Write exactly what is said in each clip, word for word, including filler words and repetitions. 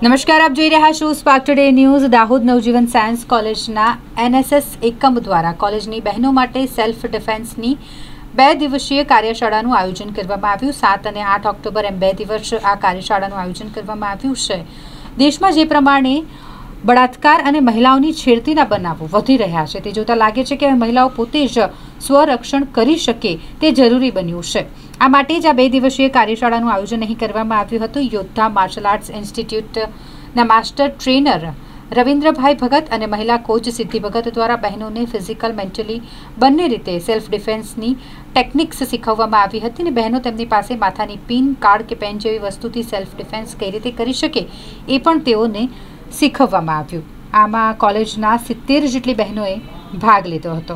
નમસ્કાર, આપ જોઈ રહ્યા છો Spark Today News. Dahod Navjivan science કોલેજના એનએસએસ એકમ દ્વારા કોલેજની બહેનો માટે સેલ્ફ ડિફેન્સની બે દિવસીય કાર્યશાળાનું આયોજન કરવામાં આવ્યું। સાત અને આઠ ઓક્ટોબર એમ બે દિવસ આ કાર્યશાળાનું આયોજન કરવામાં આવ્યું છે। દેશમાં જે પ્રમાણે બળાત્કાર અને મહિલાઓની છેડતીના બનાવો વધી રહ્યા છે, તે જોતા લાગે છે કે મહિલાઓ પોતે જ સ્વરક્ષણ કરી શકે તે જરૂરી બન્યું છે। આ માટે જ આ બે દિવસીય કાર્યશાળાનું આયોજન અહીં કરવામાં આવ્યું હતું। યોદ્ધા માર્શલ આર્ટ્સ ઇન્સ્ટિટ્યૂટના માસ્ટર ટ્રેનર રવિન્દ્રભાઈ ભગત અને મહિલા કોચ સિદ્ધિ ભગત દ્વારા બહેનોને ફિઝિકલ મેન્ટલી બંને રીતે સેલ્ફ ડિફેન્સની ટેકનિક્સ શીખવવામાં આવી હતી અને બહેનો તેમની પાસે માથાની પિન, કાર્ડ કે પેન જેવી વસ્તુથી સેલ્ફ ડિફેન્સ કઈ રીતે કરી શકે એ પણ તેઓને શીખવવામાં આવ્યું। આમાં કોલેજના સિત્તેર જેટલી બહેનોએ ભાગ લીધો હતો।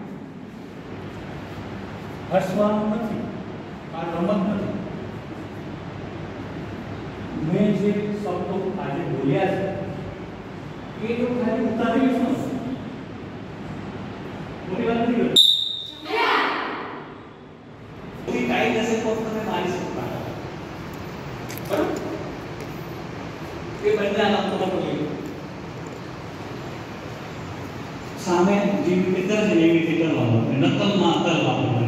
मैं જે શબ્દો આજે બોલ્યા છે એ તો ખાલી ઉતારી જ નથી, મોટી વાત નથી કોઈ કાઈ જશે તો તમે મારી શકતા બરાબર। એ બંને નામ તો બોલી સામે જે રીતે કરે છે એવી રીતે કરવાનું, નકલમાં કરવાનું।